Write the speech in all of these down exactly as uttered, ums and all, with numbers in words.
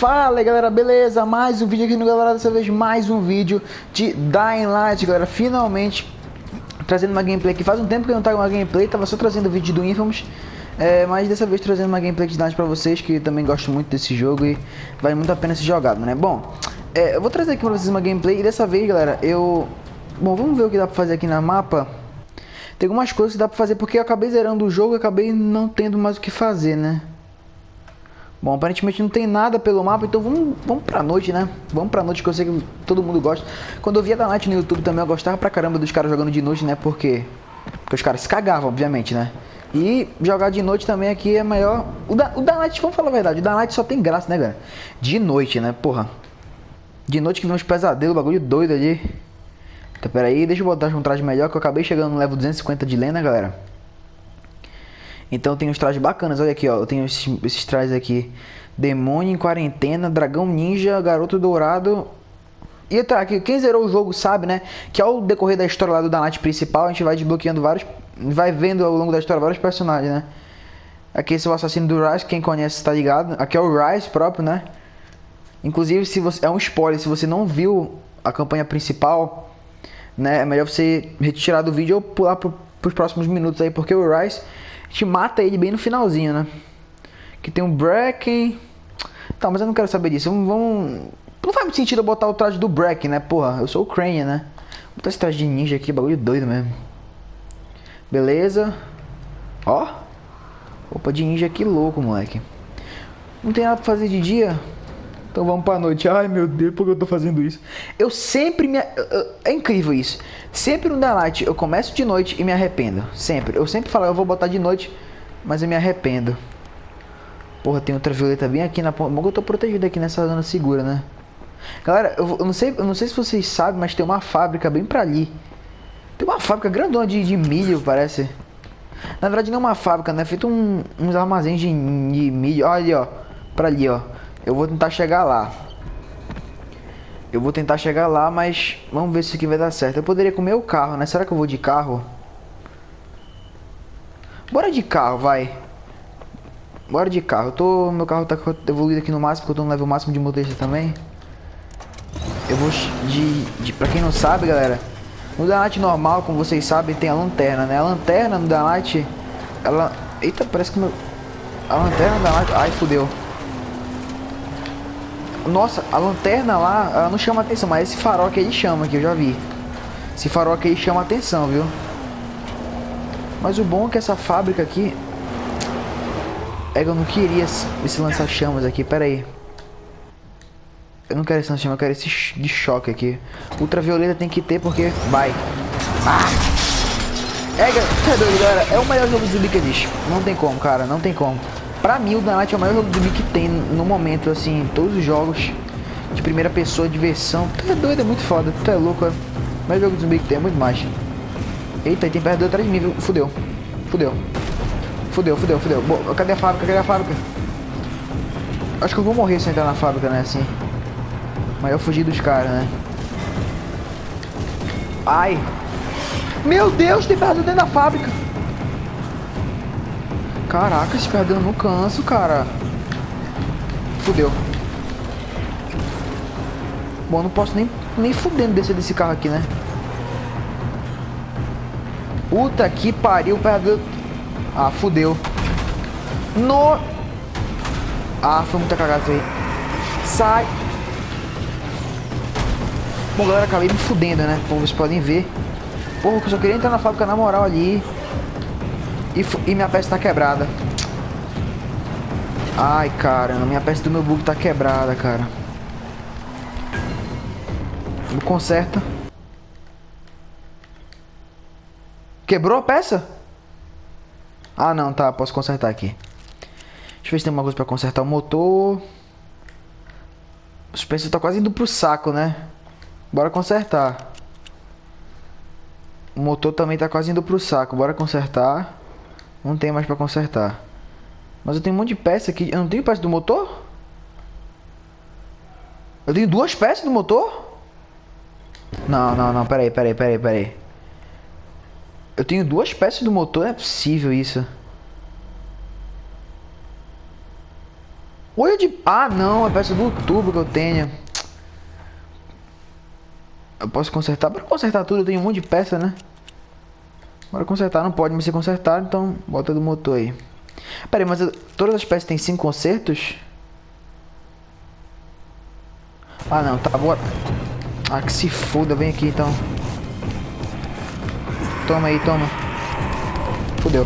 Fala aí, galera, beleza? Mais um vídeo aqui no galera, dessa vez mais um vídeo de Dying Light, galera. Finalmente trazendo uma gameplay aqui. Faz um tempo que eu não trago uma gameplay, tava só trazendo vídeo do Infamous, é, mas dessa vez trazendo uma gameplay de Dying Light pra vocês, que também gosto muito desse jogo e vale muito a pena ser jogado, né? Bom, é, eu vou trazer aqui pra vocês uma gameplay e dessa vez, galera, eu... Bom, vamos ver o que dá pra fazer aqui na mapa. Tem algumas coisas que dá pra fazer porque eu acabei zerando o jogo e acabei não tendo mais o que fazer, né? Bom, aparentemente não tem nada pelo mapa, então vamos, vamos pra noite, né? Vamos pra noite, que eu sei que todo mundo gosta. Quando eu via da Night no YouTube também, eu gostava pra caramba dos caras jogando de noite, né? Porque, porque os caras se cagavam, obviamente, né? E jogar de noite também aqui é maior... O da, o da Night, vamos falar a verdade, o da Night só tem graça, né, galera? De noite, né? Porra. De noite que vem uns pesadelos, bagulho doido ali. Então, pera aí, deixa eu botar um traje melhor, que eu acabei chegando no level duzentos e cinquenta de lenda, galera. Então tem uns trajes bacanas, olha aqui, ó. Eu tenho esses, esses trajes aqui. Demônio em quarentena, dragão ninja, garoto dourado. E tá aqui, quem zerou o jogo sabe, né? Que ao decorrer da história lá do Danate principal, a gente vai desbloqueando vários... Vai vendo ao longo da história vários personagens, né? Aqui esse é o assassino do Rise, quem conhece tá ligado. Aqui é o Rise próprio, né? Inclusive, se você... é um spoiler, se você não viu a campanha principal, né? É melhor você retirar do vídeo ou pular pro, pros próximos minutos aí, porque o Rise... A gente mata ele bem no finalzinho, né? Que tem um Bracken. Tá, mas eu não quero saber disso. Vamos, vamos... Não faz muito sentido eu botar o traje do Bracken, né? Porra, eu sou o Crane, né? Vou botar esse traje de ninja aqui, bagulho doido mesmo. Beleza. Ó. Roupa de ninja, que louco, moleque. Não tem nada pra fazer de dia? Então vamos pra noite. Ai, meu Deus, por que eu tô fazendo isso? Eu sempre me... É incrível isso. Sempre no Dying Light eu começo de noite e me arrependo. Sempre. Eu sempre falo, eu vou botar de noite, mas eu me arrependo. Porra, tem outra violeta bem aqui na ponta. Bom que eu tô protegido aqui nessa zona segura, né? Galera, eu, eu, não sei, eu não sei se vocês sabem, mas tem uma fábrica bem pra ali. Tem uma fábrica grandona de, de milho, parece. Na verdade não é uma fábrica, né? É feito um, uns armazéns de, de milho. Olha ali, ó. Pra ali, ó. Eu vou tentar chegar lá. Eu vou tentar chegar lá, mas vamos ver se isso aqui vai dar certo. Eu poderia comer o carro, né? Será que eu vou de carro? Bora de carro, vai. Bora de carro. Eu tô... Meu carro tá evoluído aqui no máximo, porque eu tô no level máximo de motorista também. Eu vou de... de... Pra quem não sabe, galera, no Dying Light normal, como vocês sabem, tem a lanterna, né? A lanterna no Dying Light, ela... Eita, parece que meu... A lanterna no Dying Light... Ai, fudeu. Nossa, a lanterna lá, ela não chama atenção, mas esse farol que ele chama, que eu já vi. Esse farol que ele chama atenção, viu? Mas o bom é que essa fábrica aqui... É que eu não queria esse lança-chamas aqui, pera aí. Eu não quero esse lança-chamas, eu quero esse de choque aqui. Ultravioleta tem que ter porque... Vai. Ah! É, é doido, galera. É o melhor jogo de zumbi que existe. Não tem como, cara, não tem como. Pra mim, o Dying Light é o maior jogo de zumbi que tem no momento, assim, em todos os jogos de primeira pessoa, de versão. Tu é doido, é muito foda, tu é louco, é o maior jogo de zumbi que tem, é muito mais. Eita, tem perdedor atrás de mim, viu? Fudeu, fudeu, fudeu, fudeu, fudeu. Boa, cadê a fábrica, cadê a fábrica? Acho que eu vou morrer se eu entrar na fábrica, né, assim. Mas eu fugi dos caras, né. Ai. Meu Deus, tem perdedor dentro da fábrica. Caraca, esse perdão não canso, cara. Fudeu. Bom, não posso nem, nem fudendo descer desse carro aqui, né? Puta que pariu, perdão. Ah, fudeu. No... Ah, foi muita cagada isso aí. Sai. Bom, galera, acabei me fudendo, né? Como vocês podem ver. Porra, eu só queria entrar na fábrica na moral ali. E, e minha peça tá quebrada. Ai, caramba, minha peça do meu bug tá quebrada, cara. Conserta. Quebrou a peça? Ah, não, tá, posso consertar aqui. Deixa eu ver se tem alguma coisa pra consertar o motor. O suspensor tá quase indo pro saco, né? Bora consertar. O motor também tá quase indo pro saco, bora consertar. Não tem mais pra consertar. Mas eu tenho um monte de peça aqui. Eu não tenho peça do motor? Eu tenho duas peças do motor? Não, não, não. Pera aí, pera aí, pera aí, pera aí. Eu tenho duas peças do motor? Não é possível isso. Olho de... Ah, não, é peça do tubo que eu tenho. Eu posso consertar? Para consertar tudo eu tenho um monte de peça, né? Bora consertar, não pode mais ser consertado, então bota do motor aí. Pera aí, mas eu... todas as peças têm cinco consertos? Ah, não, tá, bora. Ah, que se foda, vem aqui então. Toma aí, toma. Fudeu.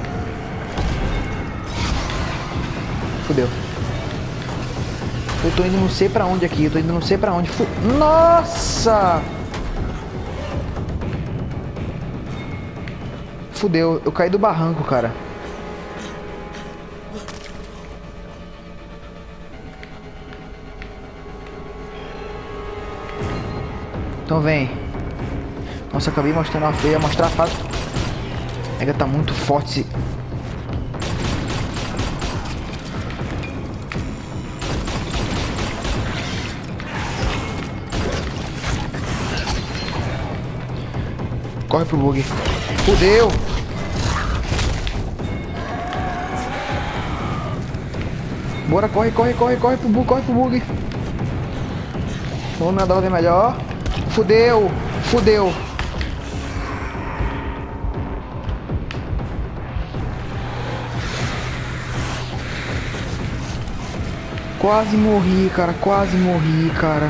Fudeu. Eu tô indo não sei pra onde aqui, eu tô indo não sei pra onde. Fu... Nossa! Fudeu, eu caí do barranco, cara. Então vem. Nossa, acabei mostrando a feia, mostrar a fase. Ega tá muito forte esse... Corre pro bug. Fudeu! Bora, corre, corre, corre, corre pro bug, corre pro bug. Vamos nadar é melhor. Fudeu! Fudeu! Quase morri, cara. Quase morri, cara.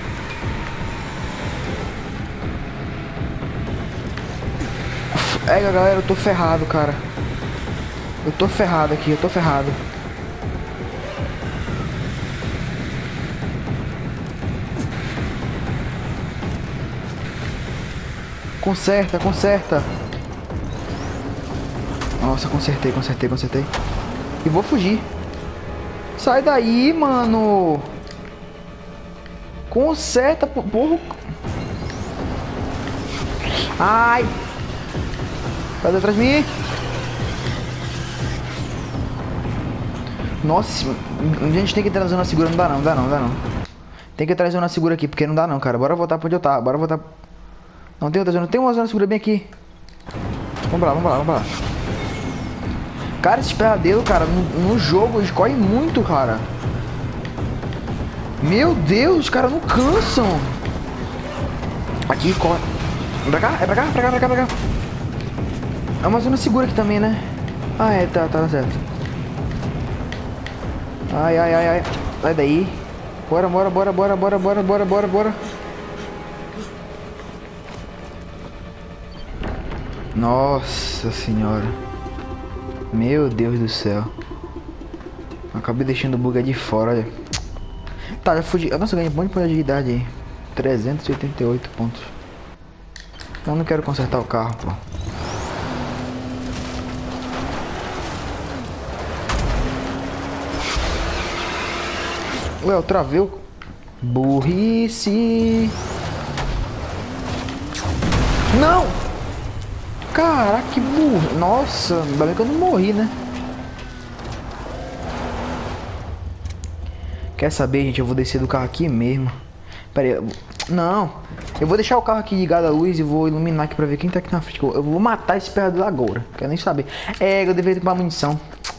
É, galera, eu tô ferrado, cara. Eu tô ferrado aqui, eu tô ferrado. Conserta, conserta. Nossa, consertei, consertei, consertei. E vou fugir. Sai daí, mano. Conserta, porra. Ai. Vai atrás de mim. Nossa, a gente tem que entrar na zona segura. Não dá não, não dá não, não dá não. Tem que entrar na zona segura aqui, porque não dá não, cara. Bora voltar pra onde eu tava, bora voltar. Não tem outra zona, tem uma zona segura bem aqui. Vamos lá, vamos lá, vamos lá. Cara, esses pesadelos, cara, no, no jogo eles correm muito, cara. Meu Deus, os caras não cansam. Aqui, corre. É pra cá, é pra cá, pra cá, pra cá, pra cá. É uma zona segura aqui também, né? Ah, é, tá, tá certo. Ai, ai, ai, ai. Sai daí. Bora, bora, bora, bora, bora, bora, bora, bora, bora. Nossa senhora. Meu Deus do céu. Acabei deixando o bug de fora, olha. Tá, já fugi. Nossa, eu ganhei um monte de ponto de idade aí. trezentos e oitenta e oito pontos. Eu não quero consertar o carro, pô. Ué, eu travei o... Burrice. Não! Caraca, que burro. Nossa, ainda bem que eu não morri, né? Quer saber, gente? Eu vou descer do carro aqui mesmo. Pera aí. Eu... Não. Eu vou deixar o carro aqui ligado à luz e vou iluminar aqui pra ver quem tá aqui na frente. Eu vou matar esse pedaço agora. Quero nem saber. É, eu deveria ter uma munição.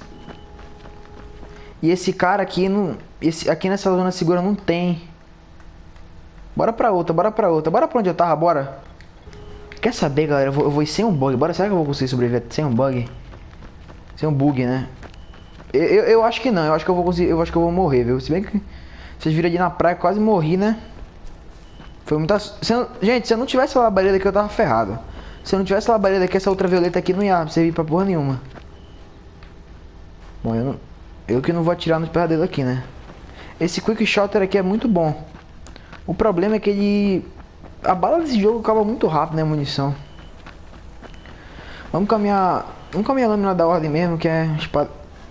E esse cara aqui, não, esse, aqui nessa zona segura não tem. Bora pra outra, bora pra outra. Bora pra onde eu tava, bora. Quer saber, galera? Eu vou, eu vou ir sem um bug. Bora, será que eu vou conseguir sobreviver sem um bug? Sem um bug, né? Eu, eu, eu acho que não. Eu acho que eu vou conseguir. Eu acho que eu vou morrer, viu? Se bem que vocês viram ali na praia, quase morri, né? Foi muita... Se eu, gente, se eu não tivesse a labareda aqui, eu tava ferrado. Se eu não tivesse a labareda aqui, essa ultravioleta aqui não ia servir pra porra nenhuma. Bom, eu não... Eu que não vou atirar nos pesadelos aqui, né? Esse Quick Shotter aqui é muito bom. O problema é que ele... A bala desse jogo acaba muito rápido, né? A munição. Vamos caminhar... Vamos caminhar a lâmina da ordem mesmo, que é espada...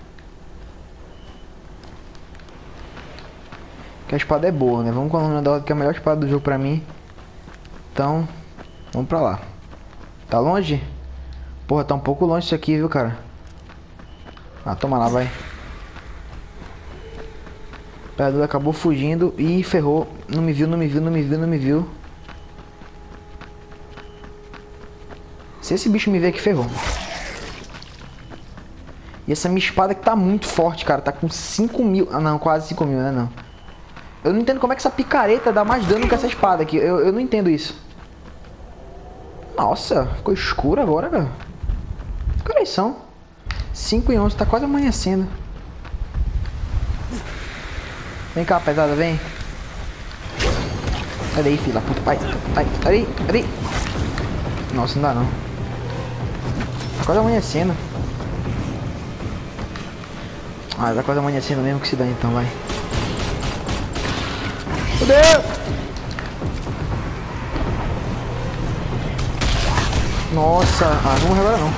Que a espada é boa, né? Vamos com a lâmina da ordem, que é a melhor espada do jogo pra mim. Então... Vamos pra lá. Tá longe? Porra, tá um pouco longe isso aqui, viu, cara? Ah, toma lá, vai. O pedrador acabou fugindo e ferrou. Não me viu, não me viu, não me viu, não me viu. Se esse bicho me ver aqui, ferrou. E essa minha espada que tá muito forte, cara. Tá com cinco mil. Ah, não, quase cinco mil, né? Não. Eu não entendo como é que essa picareta dá mais dano que essa espada aqui. Eu, eu não entendo isso. Nossa, ficou escuro agora, cara. Que horas são? cinco e onze, tá quase amanhecendo. Vem cá, pesada, vem. Sai daí, filha da puta. Vai, vai, sai daí, sai daí. Nossa, não dá não. Tá quase amanhecendo. Ah, tá quase amanhecendo mesmo, que se dá então, vai. Fudeu! Nossa, ah, não morreu agora não.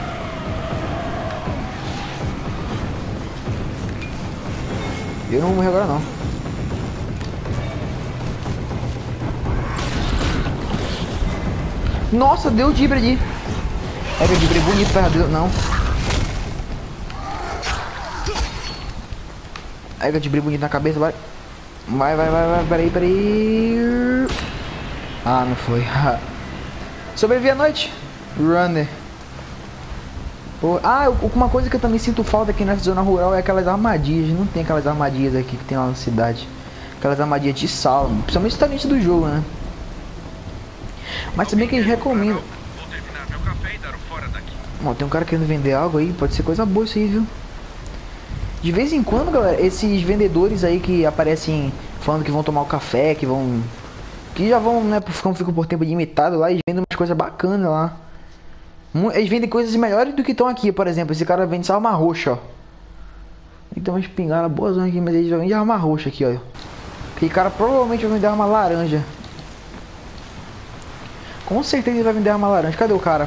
Eu não vou morrer agora não. Nossa, deu o dibre ali. É que o dibre é bonito, perto não. É que o dibre bonito na cabeça, vai. Vai, vai, vai, vai, peraí, peraí. Ah, não foi. Sobrevivi à noite. Runner. Pô, ah, uma coisa que eu também sinto falta aqui nessa zona rural é aquelas armadilhas. Não tem aquelas armadilhas aqui que tem lá na cidade. Aquelas armadilhas de sal, principalmente no início do jogo, né? Mas também que eles recomendam. Vou terminar meu café e dar o fora daqui. Ó, tem um cara querendo vender algo aí, pode ser coisa boa isso aí, viu? De vez em quando, galera, esses vendedores aí que aparecem falando que vão tomar o café, que vão... Que já vão, né, como ficam por tempo limitado lá, eles vendem umas coisas bacanas lá. Eles vendem coisas melhores do que estão aqui, por exemplo. Esse cara vende só arma roxa, ó. Então uma espingarda boazona aqui, mas ele já vende arma roxa aqui, ó. Aquele cara provavelmente vai vender arma laranja. Com certeza ele vai vender arma laranja. Cadê o cara?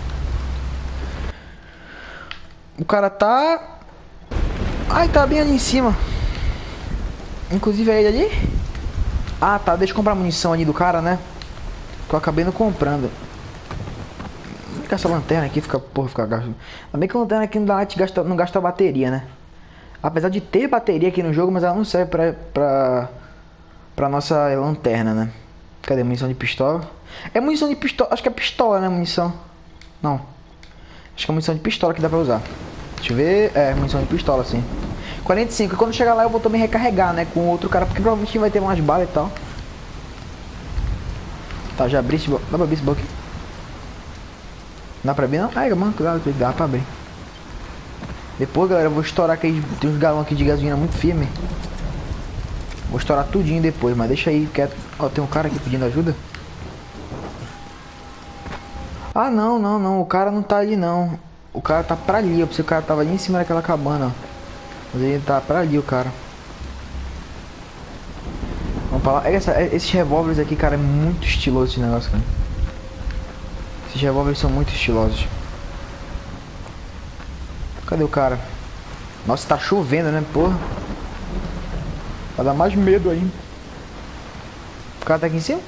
O cara tá... Ai, tá bem ali em cima. Inclusive é ele ali? Ah, tá. Deixa eu comprar a munição ali do cara, né? Que eu acabei não comprando. Fica essa lanterna aqui, fica... Porra, fica gasto. Também que a lanterna aqui não, dá, gasta, não gasta bateria, né? Apesar de ter bateria aqui no jogo, mas ela não serve pra... Pra, pra nossa lanterna, né? Cadê a munição de pistola? É munição de pistola. Acho que é pistola, né? Munição. Não. Acho que é munição de pistola que dá pra usar. Deixa eu ver. É, munição de pistola, sim. quarenta e cinco. E quando chegar lá eu vou também recarregar, né? Com outro cara. Porque provavelmente vai ter umas balas e tal. Tá, já abri esse bloco. Dá pra abrir esse bloco aqui? Dá pra abrir não? Ai, mano, cuidado. Dá pra abrir. Depois, galera, eu vou estourar aqui. Tem uns galões aqui de gasolina muito firme. Vou estourar tudinho depois, mas deixa aí quieto. Ó, tem um cara aqui pedindo ajuda. Ah, não, não, não. O cara não tá ali, não. O cara tá pra ali. Eu pensei que o cara tava ali em cima daquela cabana, ó. Mas ele tá pra ali, o cara. Vamos pra lá. Essa, esses revólveres aqui, cara, é muito estiloso esse negócio, cara. Esses revólveres são muito estilosos. Cadê o cara? Nossa, tá chovendo, né, porra? Vai dar mais medo aí. O cara tá aqui em cima?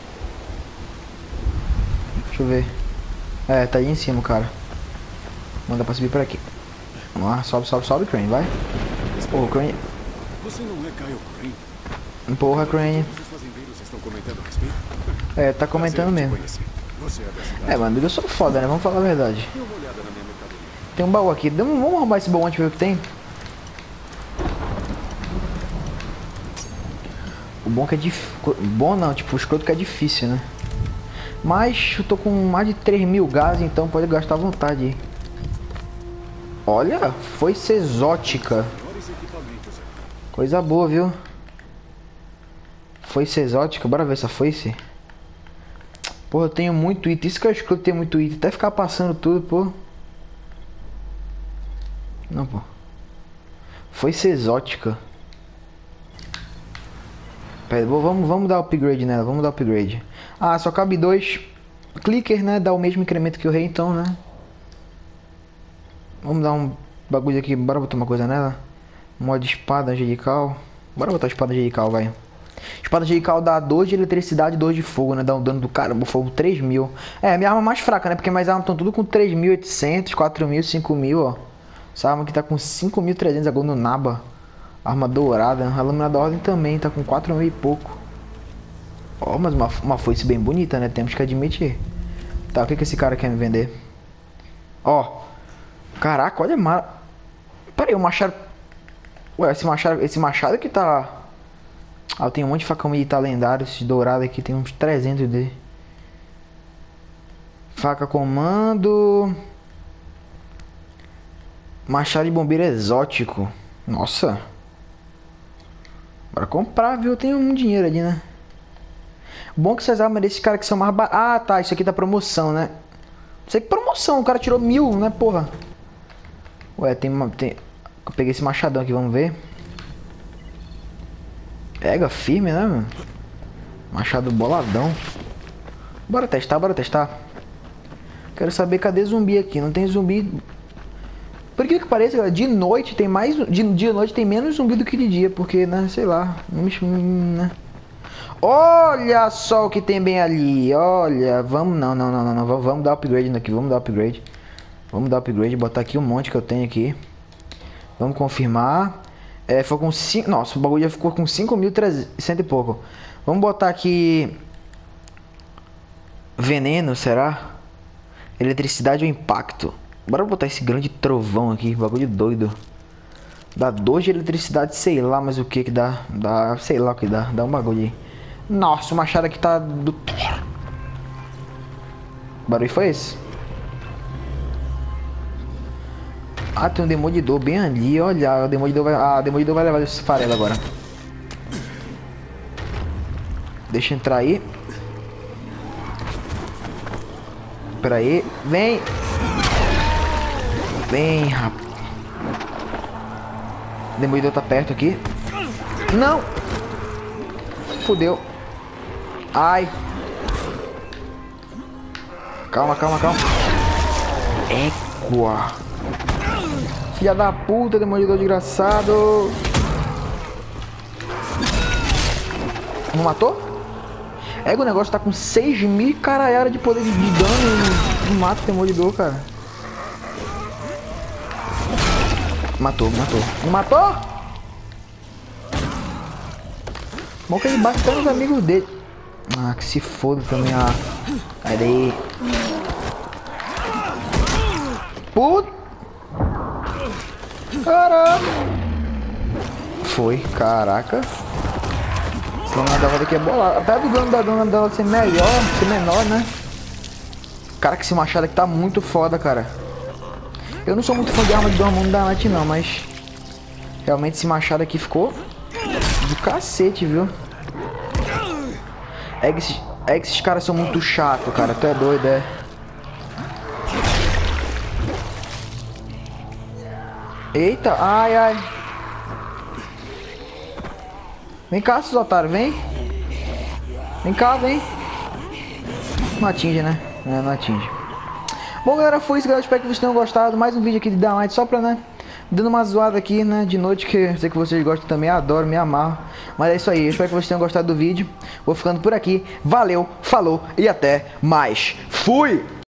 Deixa eu ver. É, tá aí em cima o cara. Manda pra subir por aqui. Vamos lá, sobe, sobe, sobe, Crane, vai. Porra, Crane. Você não é Kyle Crane? Porra, Crane. Os fazendeiros estão comentando a respeito? É, tá comentando mesmo. Você é da cidade? É, mano, eu sou foda, né? Vamos falar a verdade. Dê uma olhada na minha mercadoria. Tem um baú aqui. Vamos roubar esse baú antes de ver o que tem. O bom que é difícil. Bom não, tipo, o escroto que é difícil, né? Mas eu tô com mais de três mil gás, então pode gastar à vontade aí. Olha, foice exótica. Coisa boa, viu? Foice exótica, bora ver essa foice. Porra, eu tenho muito item. Isso que eu acho que eu tenho muito item. Até ficar passando tudo, pô. Não, pô. Foice exótica. Pera, vamos, vamos dar upgrade nela. Vamos dar upgrade. Ah, só cabe dois clickers, né? Dá o mesmo incremento que o rei, então, né? Vamos dar um bagulho aqui. Bora botar uma coisa nela. Mod espada angelical. Bora botar espada angelical, vai. Espada angelical dá dois de eletricidade e dois de fogo, né? Dá um dano do caramba. Fogo três mil. É, minha arma mais fraca, né? Porque minhas armas estão tudo com três mil e oitocentos, quatro mil, cinco mil, ó. Essa arma aqui tá com cinco mil e trezentos agora no naba. Arma dourada. A lâmina da ordem também tá com quatro mil e pouco. Ó, mas uma, uma foice bem bonita, né? Temos que admitir. Tá, o que que esse cara quer me vender? Ó. Caraca, olha mar... Pera aí, o machado... Ué, esse machado, esse machado que tá... Ah, tem um monte de facão militar lendário, esse dourado aqui, tem uns trezentos dele. Faca comando... Machado de bombeiro exótico. Nossa. Bora comprar, viu? Eu tenho um dinheiro ali, né? Bom que essas armas desses caras que são mais baratas... Ah, tá, isso aqui tá promoção, né? Não sei que promoção, o cara tirou mil, né, porra? Ué, tem uma... Tem... Eu peguei esse machadão aqui, vamos ver. Pega firme, né, mano? Machado boladão. Bora testar, bora testar. Quero saber cadê zumbi aqui. Não tem zumbi... Por que que parece, galera, de noite tem mais... De dia e noite tem menos zumbi do que de dia. Porque, né, sei lá. Não me... Né? Olha só o que tem bem ali. Olha, vamos... Não, não, não, não, não. Vamos dar upgrade aqui. Vamos dar upgrade. Vamos dar upgrade. Botar aqui um monte que eu tenho aqui. Vamos confirmar. É, foi com cinco... Nossa, o bagulho já ficou com cinco mil e trezentos e pouco. Vamos botar aqui... Veneno, será? Eletricidade ou impacto? Bora botar esse grande trovão aqui. Bagulho doido. Dá dois de eletricidade, sei lá, mas o que que dá? Dá, sei lá o que dá. Dá um bagulho aí. Nossa, o machado aqui tá do... O barulho foi esse? Ah, tem um demolidor bem ali, olha. O demolidor vai... Ah, o demolidor vai levar esse farelo agora. Deixa eu entrar aí. Pera aí. Vem. Vem, rapaz. O demolidor tá perto aqui. Não. Fudeu. Ai. Calma, calma, calma. Égua. Filha da puta, demolidor desgraçado. Não matou? É que o negócio tá com seis mil caralhada de poder de dano. Não mata o demolidor, cara. Matou, matou. Não matou? Bom que ele bate até nos amigos dele. Ah, que se foda também. Ah. Cadê? Puta. Caraca. Foi, caraca. Esse dano dela daqui é bolado. Apesar do dano da dona dela ser melhor, ser menor, né? Cara, que esse machado aqui tá muito foda, cara. Eu não sou muito fã de arma de Dormammu da Night não, mas... Realmente esse machado aqui ficou... Do cacete, viu? É que esses, é que esses caras são muito chatos, cara. Tu é doido, é? Eita, ai, ai. Vem cá, seus otários, vem. Vem cá, vem. Não atinge, né? É, não atinge. Bom, galera, foi isso, galera. Espero que vocês tenham gostado. Mais um vídeo aqui de Dying Light, só pra, né, dando uma zoada aqui, né, de noite, que eu sei que vocês gostam também, adoro, me amarro. Mas é isso aí, eu espero que vocês tenham gostado do vídeo. Vou ficando por aqui. Valeu, falou e até mais. Fui!